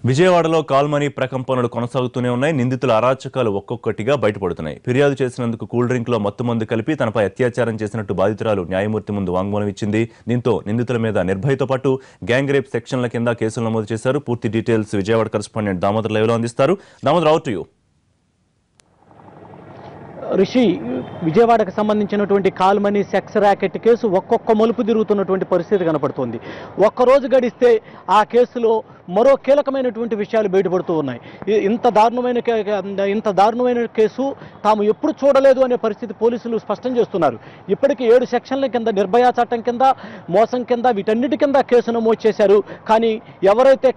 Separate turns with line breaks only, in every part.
విజయవాడలో కాల్మనీ ప్రకంపనలు కొనసాగుతూనే ఉన్నాయి. నిందితుల అరాచకాలు ఒక్కొక్కటిగా బయటపడుతున్నాయి. ఫిర్యాదు చేసినందుకు కూల్ డ్రింక్ లో మత్తుమందు కలిపి తనపై అత్యాచారం చేసినట్టు బాధితురాలు న్యాయమూర్తి ముందు వాంగ్మూలం ఇచ్చింది. దీంతో నిందితుల మీద నిర్భయతో పాటు గ్యాంగ్ రేప్ సెక్షన్ల కింద కేసులు నమోదు చేశారు. పూర్తి details Vijayawada correspondent Damodar live లో అందిస్తారు. Damodar, out to you.
Rishi, విజయవాడకు సంబంధించినటువంటి కాల్మనీ సెక్స్ ర్యాకెట్ కేసు ఒక్కొక్క మలుపు తిరుగుతున్నటువంటి పరిస్థితి కనపడుతోంది. ఒక్కరోజు గడిస్తే ఆ కేసులో మరో కీలకమైనటువంటి విషయాలు బయటపడుతూ ఉన్నాయి. ఇంత దారుణమైన కేసు తాము ఎప్పుడు చూడలేదు అనే పరిస్థితి పోలీసులు స్పష్టం చేస్తున్నారు. ఇప్పటికీ 7 సెక్షన్ల కింద, నిర్భయ చట్టం కింద, మోసం కింద, వీటన్నిటి కింద కేసు నమోదు చేశారు. కానీ ఎవరైతే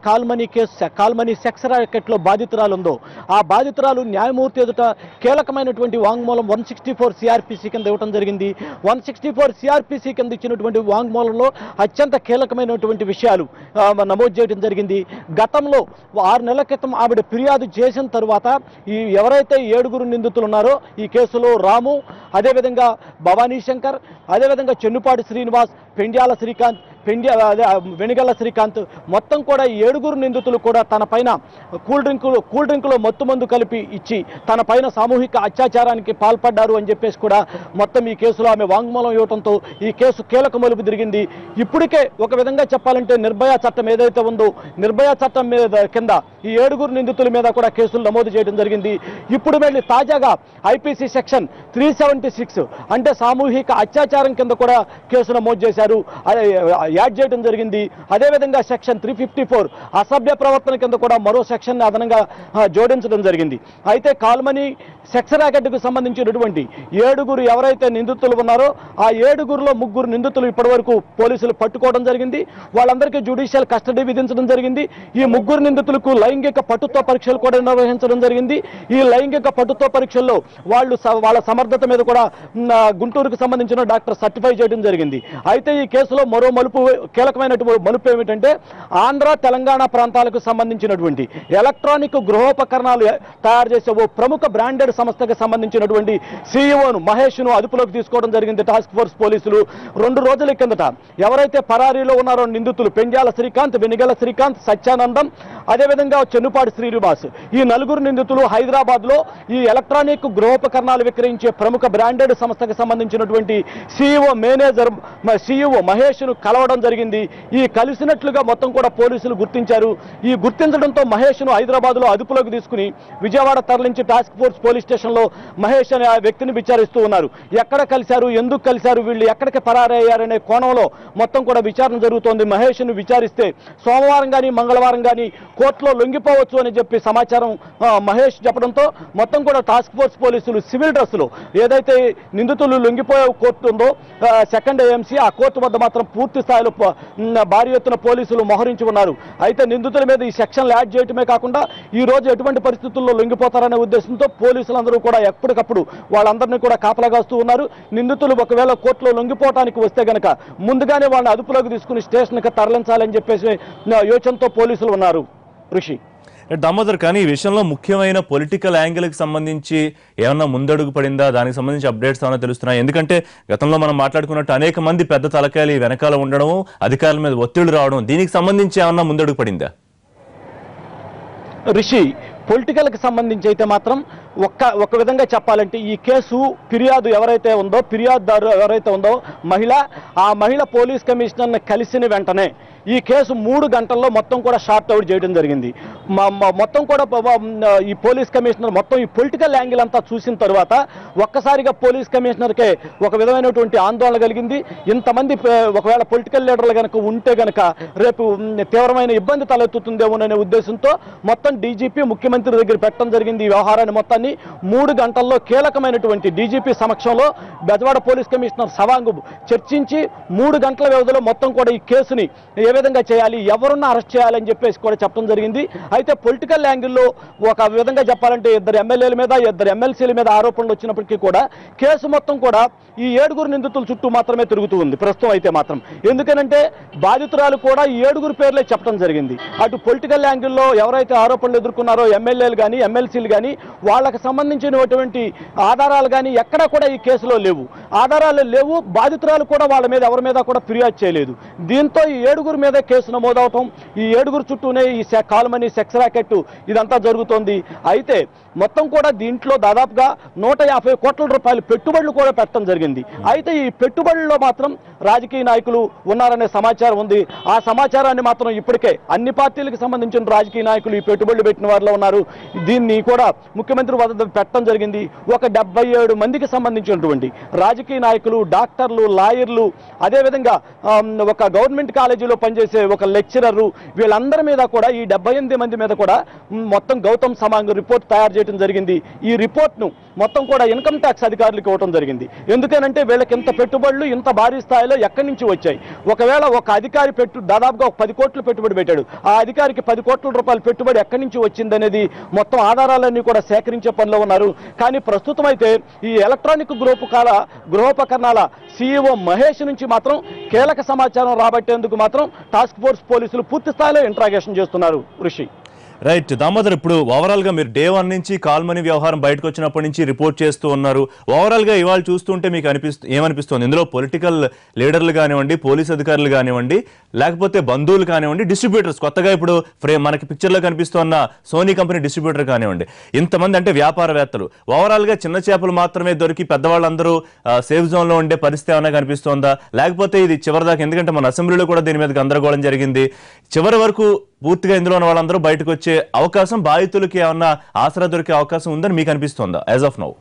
కాల్మనీ సెక్స్ ర్యాకెట్లో బాధితురాలు ఉందో ఆ బాధితురాలు న్యాయమూర్తి ఎదుట కీలకమైనటువంటి వాంగ్మూలం 164 సిఆర్పిసి కింద ఇవ్వడం జరిగింది. 164 సిఆర్పిసి కింద ఇచ్చినటువంటి వాంగ్మూలంలో అత్యంత కీలకమైనటువంటి విషయాలు నమోదు చేయడం జరిగింది. గతంలో 6 నెలల క్రితం ఆవిడ ఫిర్యాదు చేసిన తర్వాత ఎవరైతే 7 నిందితులు ఉన్నారో ఈ కేసులో రాము, అదేవిధంగా భవానీ శంకర్, అదేవిధంగా చెన్నుపాటి శ్రీనివాస్, పెండ్యాల శ్రీకాంత్, వెనిగళ్ల శ్రీకాంత్, మొత్తం కూడా 7 నిందితులు కూడా తన పైన కూల్ డ్రింకులో మత్తుమందు కలిపి ఇచ్చి తన పైన సామూహిక అత్యాచారానికి పాల్పడ్డారు అని చెప్పేసి కూడా మొత్తం ఈ కేసులో ఆమె వాంగ్మూలం ఇవ్వడంతో ఈ కేసు కీలక మలుపు తిరిగింది. ఇప్పటికే ఒక విధంగా చెప్పాలంటే నిర్భయ చట్టం ఏదైతే ఉందో నిర్భయ చట్టం మీద కింద ఈ 7 నిందితుల మీద కూడా కేసులు నమోదు చేయడం జరిగింది. ఇప్పుడు వెళ్ళి తాజాగా ఐపీసీ సెక్షన్ 376 అంటే సామూహిక అత్యాచారం కింద కూడా కేసు నమోదు చేశారు, యాడ్ చేయడం జరిగింది. అదేవిధంగా సెక్షన్ 354 అసభ్య ప్రవర్తన కింద కూడా మరో సెక్షన్ అదనంగా జోడించడం జరిగింది. అయితే కాల్మనీ సెక్స్ ర్యాకెట్కు సంబంధించినటువంటి 7 ఎవరైతే నిందితులు ఉన్నారో ఆ 7లో 3 నిందితులు ఇప్పటివరకు పోలీసులు పట్టుకోవడం జరిగింది. వాళ్ళందరికీ జ్యుడిషియల్ కస్టడీ విధించడం జరిగింది. ఈ 3 నిందితులకు లైంగిక పటుత్వ పరీక్షలు కూడా నిర్వహించడం జరిగింది. ఈ లైంగిక పటుత్వ పరీక్షల్లో వాళ్ళ సమర్థత మీద కూడా గుంటూరుకు సంబంధించిన డాక్టర్ సర్టిఫై చేయడం జరిగింది. అయితే ఈ కేసులో మరో కీలకమైనటువంటి మలుపు ఏమిటంటే ఆంధ్ర, తెలంగాణ ప్రాంతాలకు సంబంధించినటువంటి ఎలక్ట్రానిక్ గృహోపకరణాలు తయారు చేసే ఓ ప్రముఖ బ్రాండెడ్ సంస్థకు సంబంధించినటువంటి సీఈఓను మహేష్ను అదుపులోకి తీసుకోవడం జరిగింది టాస్క్ ఫోర్స్ పోలీసులు. 2 రోజుల కిందట ఎవరైతే పరారీలో ఉన్నారో నిందితులు పెండ్యాల శ్రీకాంత్, వెనిగళ్ల శ్రీకాంత్, సత్యానందం, అదేవిధంగా చెన్నుపాటి శ్రీనివాస్, ఈ 4 నిందితులు హైదరాబాద్లో ఈ ఎలక్ట్రానిక్ గృహోపకరణాలు విక్రయించే ప్రముఖ బ్రాండెడ్ సంస్థకు సంబంధించినటువంటి సీఈఓ మహేష్ను కలవడం జరిగింది. ఈ కలిసినట్లుగా మొత్తం కూడా పోలీసులు గుర్తించారు. ఈ గుర్తించడంతో మహేష్ను హైదరాబాద్లో అదుపులోకి తీసుకుని విజయవాడ తరలించి టాస్క్ ఫోర్స్ పోలీస్ స్టేషన్లో మహేష్ అనే ఆ వ్యక్తిని విచారిస్తూ ఉన్నారు. ఎక్కడ కలిశారు, ఎందుకు కలిశారు, వీళ్ళు ఎక్కడికి పరారయ్యారనే కోణంలో మొత్తం కూడా విచారణ జరుగుతోంది. మహేష్ను విచారిస్తే సోమవారం కానీ మంగళవారం కానీ కోర్టులో లొంగిపోవచ్చు అని చెప్పి సమాచారం మహేష్ చెప్పడంతో మొత్తం కూడా టాస్క్ ఫోర్స్ పోలీసులు సివిల్ డ్రెస్సులో ఏదైతే నిందితులు లొంగిపోయే కోర్టు ఉందో 2nd AMC ఆ కోర్టు వద్ద మాత్రం పూర్తి స్థాయిలో భారీ ఎత్తున పోలీసులు మోహరించి ఉన్నారు. అయితే నిందితుల మీద ఈ సెక్షన్లు యాడ్ చేయటమే కాకుండా ఈ రోజు ఎటువంటి పరిస్థితుల్లో లొంగిపోతారనే ఉద్దేశంతో పోలీసులందరూ కూడా ఎప్పటికప్పుడు వాళ్ళందరినీ కూడా కాపలాగాస్తూ ఉన్నారు. నిందితులు ఒకవేళ కోర్టులో లొంగిపోవటానికి వస్తే గనక ముందుగానే వాళ్ళని అదుపులోకి తీసుకుని స్టేషన్కి తరలించాలని చెప్పేసి యోచనతో పోలీసులు ఉన్నారు. ఋషి,
దామోదర్, కానీ ఈ విషయంలో ముఖ్యమైన పొలిటికల్ యాంగిల్కి సంబంధించి ఏమన్నా ముందడుగు పడిందా? దానికి సంబంధించి అప్డేట్స్ ఏమైనా తెలుస్తున్నాయి? ఎందుకంటే గతంలో మనం మాట్లాడుకున్నట్టు అనేక మంది పెద్ద తలకాయలు వెనకాల ఉండడం, అధికారుల మీద ఒత్తిళ్లు రావడం, దీనికి సంబంధించి ఏమన్నా ముందడుగు పడిందా?
రిషి, పొలిటికల్కి సంబంధించి అయితే మాత్రం ఒక విధంగా చెప్పాలంటే ఈ కేసు ఫిర్యాదుదారు ఎవరైతే ఉందో ఆ మహిళ పోలీస్ కమిషనర్ని కలిసిన వెంటనే ఈ కేసు 3 గంటల్లో మొత్తం కూడా షార్ట్ అవుట్ చేయడం జరిగింది. మొత్తం కూడా ఈ పోలీస్ కమిషనర్ మొత్తం ఈ పొలిటికల్ యాంగిల్ అంతా చూసిన తర్వాత ఒక్కసారిగా పోలీస్ కమిషనర్కే ఒక విధమైనటువంటి ఆందోళన కలిగింది. ఇంతమంది ఒకవేళ పొలిటికల్ లీడర్లు కనుక ఉంటే గనక రేపు తీవ్రమైన ఇబ్బంది తలెత్తుతుందేమోననే ఉద్దేశంతో మొత్తం డీజీపీ ముఖ్యమంత్రి దగ్గర పెట్టడం జరిగింది. ఈ వ్యవహారాన్ని మొత్తాన్ని 3 గంటల్లో కీలకమైనటువంటి డీజీపీ సమక్షంలో బెజవాడ పోలీస్ కమిషనర్ సవాంగ్ చర్చించి 3 గంటల వ్యవధిలో మొత్తం కూడా ఈ కేసుని ఏ విధంగా చేయాలి, ఎవరున్నా అరెస్ట్ చేయాలని చెప్పేసి కూడా చెప్పడం జరిగింది. అయితే పొలిటికల్ యాంగిల్లో ఒక విధంగా చెప్పాలంటే 2 ఎమ్మెల్యేల మీద 2 ఎమ్మెల్సీల మీద ఆరోపణలు వచ్చినప్పటికీ కూడా కేసు మొత్తం కూడా ఈ 7 నిందితుల చుట్టూ మాత్రమే తిరుగుతూ ఉంది ప్రస్తుతం అయితే మాత్రం. ఎందుకనంటే బాధితురాలు కూడా ఈ 7 పేర్లే చెప్పడం జరిగింది. అటు పొలిటికల్ యాంగిల్లో ఎవరైతే ఆరోపణలు ఎదుర్కొన్నారో ఎమ్మెల్యేలు కానీ ఎమ్మెల్సీలు కానీ వాళ్ళకి సంబంధించినటువంటి ఆధారాలు కానీ ఎక్కడా కూడా ఈ కేసులో లేవు. ఆధారాలు లేవు, బాధితురాలు కూడా వాళ్ళ మీద ఎవరి మీద కూడా ఫిర్యాదు చేయలేదు. దీంతో ఈ 7 మీద కేసు నమోదవటం, ఈ 7 చుట్టూనే ఈ కాల్మనీ సెక్స్ ర్యాకెట్ ఇదంతా జరుగుతోంది. అయితే మొత్తం కూడా దీంట్లో దాదాపుగా 150 కోట్ల రూపాయలు పెట్టుబడులు కూడా పెట్టడం జరిగింది. అయితే ఈ పెట్టుబడుల్లో మాత్రం రాజకీయ నాయకులు ఉన్నారనే సమాచారం ఉంది. ఆ సమాచారాన్ని మాత్రం ఇప్పటికే అన్ని పార్టీలకు సంబంధించిన రాజకీయ నాయకులు ఈ పెట్టుబడులు పెట్టిన వారిలో ఉన్నారు. దీన్ని కూడా ముఖ్యమంత్రి వద్ద పెట్టడం జరిగింది. ఒక 77 మందికి సంబంధించినటువంటి రాజకీయ నాయకులు, డాక్టర్లు, లాయర్లు, అదేవిధంగా ఒక గవర్నమెంట్ కాలేజీలో పనిచేసే ఒక లెక్చరరు, వీళ్ళందరి మీద కూడా ఈ 78 మంది మీద కూడా మొత్తం గౌతమ్ సమాంగ్ రిపోర్ట్ తయారు చేయడం జరిగింది. ఈ రిపోర్ట్ను మొత్తం కూడా ఇన్కమ్ ట్యాక్స్ అధికారులకు ఇవ్వడం జరిగింది. ఎందుకనంటే వీళ్ళకి ఇంత పెట్టుబడులు ఇంత భారీ స్థాయిలో ఎక్కడి నుంచి వచ్చాయి? ఒకవేళ ఒక అధికారి దాదాపుగా ఒక 10 కోట్లు పెట్టుబడి పెట్టాడు, ఆ అధికారికి 10 కోట్ల రూపాయల పెట్టుబడి ఎక్కడి నుంచి వచ్చిందనేది మొత్తం ఆధారాలన్నీ కూడా సేకరించే పనిలో ఉన్నారు. కానీ ప్రస్తుతం అయితే ఈ ఎలక్ట్రానిక్ గృహోపకరణాల CEO మహేష్ నుంచి మాత్రం కీలక సమాచారం రాబట్టేందుకు మాత్రం టాస్క్ ఫోర్స్ పోలీసులు పూర్తి స్థాయిలో ఇంట్రాగేషన్ చేస్తున్నారు. ఋషి
రైట్ దామోదర్, ఇప్పుడు ఓవరాల్ గా మీరు డే 1 నుంచి కాల్మనీ వ్యవహారం బయటకు వచ్చినప్పటి నుంచి రిపోర్ట్ చేస్తూ ఉన్నారు. ఓవరాల్ గా ఇవాళ చూస్తుంటే మీకు ఏమనిపిస్తుంది? ఇందులో పొలిటికల్ లీడర్లు కానివ్వండి, పోలీస్ అధికారులు కానివ్వండి, లేకపోతే బంధువులు కానివ్వండి, డిస్ట్రిబ్యూటర్స్, కొత్తగా ఇప్పుడు మనకి పిక్చర్లో కనిపిస్తున్న సోనీ కంపెనీ డిస్ట్రిబ్యూటర్ కానివ్వండి, ఇంతమంది అంటే వ్యాపారవేత్తలు, ఓవరాల్ గా చిన్న చేపలు మాత్రమే దొరికి పెద్దవాళ్ళందరూ సేఫ్ జోన్ లో ఉండే పరిస్థితి ఏమైనా కనిపిస్తోందా? లేకపోతే ఇది చివరిదాకా, ఎందుకంటే మన అసెంబ్లీలో కూడా దీని మీద గందరగోళం జరిగింది, చివరి వరకు పూర్తిగా ఇందులో ఉన్న వాళ్ళందరూ బయటకు వచ్చే అవకాశం, బాధితులకి ఏమన్నా ఆసరా దొరికే అవకాశం ఉందని మీకు అనిపిస్తోందా యాజ్ ఆఫ్ నౌ?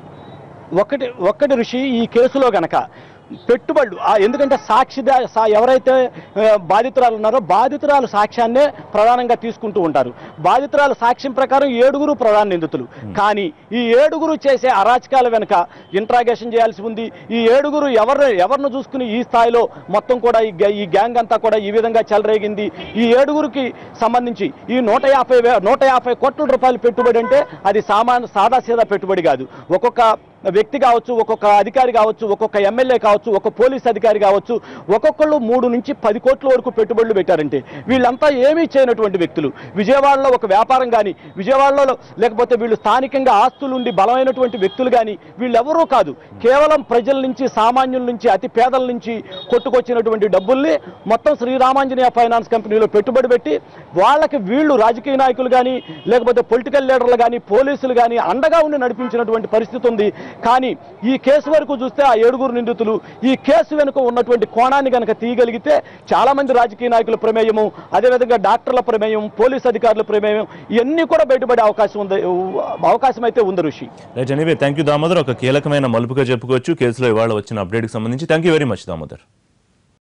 ఒక్కటి ఋషి, ఈ కేసులో గనక పెట్టుబడులు ఎందుకంటే ఎవరైతే బాధితురాలు ఉన్నారో బాధితురాలు సాక్ష్యాన్నే ప్రధానంగా తీసుకుంటూ ఉంటారు. బాధితురాలు సాక్ష్యం ప్రకారం 7 ప్రధాన నిందితులు. కానీ ఈ 7 చేసే అరాచకాల వెనుక ఇంట్రాగేషన్ చేయాల్సి ఉంది. ఈ 7 ఎవరిని చూసుకుని ఈ స్థాయిలో మొత్తం కూడా ఈ గ్యాంగ్ అంతా కూడా ఈ విధంగా చెలరేగింది. ఈ 7 సంబంధించి ఈ 150 కోట్ల రూపాయల పెట్టుబడి అంటే అది సాదాసీదా పెట్టుబడి కాదు. ఒక్కొక్క వ్యక్తి కావచ్చు, ఒక్కొక్క అధికారి కావచ్చు, ఒక్కొక్క ఎమ్మెల్యే కావచ్చు, ఒక పోలీస్ అధికారి కావచ్చు, ఒక్కొక్కళ్ళు 3 నుంచి 10 కోట్ల వరకు పెట్టుబడులు పెట్టారంటే వీళ్ళంతా ఏమీ చేయనటువంటి వ్యక్తులు. విజయవాడలో ఒక వ్యాపారం కానీ, విజయవాడలో లేకపోతే వీళ్ళు స్థానికంగా ఆస్తులుండి బలమైనటువంటి వ్యక్తులు కానీ వీళ్ళెవరూ కాదు. కేవలం ప్రజల నుంచి, సామాన్యుల నుంచి, అతి పేదల నుంచి కొట్టుకొచ్చినటువంటి డబ్బుల్ని మొత్తం శ్రీరామాంజనేయ ఫైనాన్స్ కంపెనీలో పెట్టుబడి పెట్టి వాళ్ళకి వీళ్ళు రాజకీయ నాయకులు కానీ, లేకపోతే పొలిటికల్ లీడర్లు కానీ, పోలీసులు కానీ అండగా ఉండి నడిపించినటువంటి పరిస్థితి ఉంది. కానీ ఈ కేసు వరకు చూస్తే ఆ 7 నిందితులు ఈ కేసు వెనుక ఉన్నటువంటి కోణాన్ని కనుక తీయగలిగితే చాలా మంది రాజకీయ నాయకుల ప్రమేయము, అదేవిధంగా డాక్టర్ల ప్రమేయం, పోలీస్ అధికారుల ప్రమేయం ఇవన్నీ కూడా బయటపడే అవకాశం అయితే ఉంది. Rishi
right, anyway thank you Damodar. ఒక కీలకమైన మలుపుగా చెప్పుకోవచ్చు కేసులో ఇవాళ వచ్చిన అప్డేట్కి సంబంధించి. Thank you very much Damodar.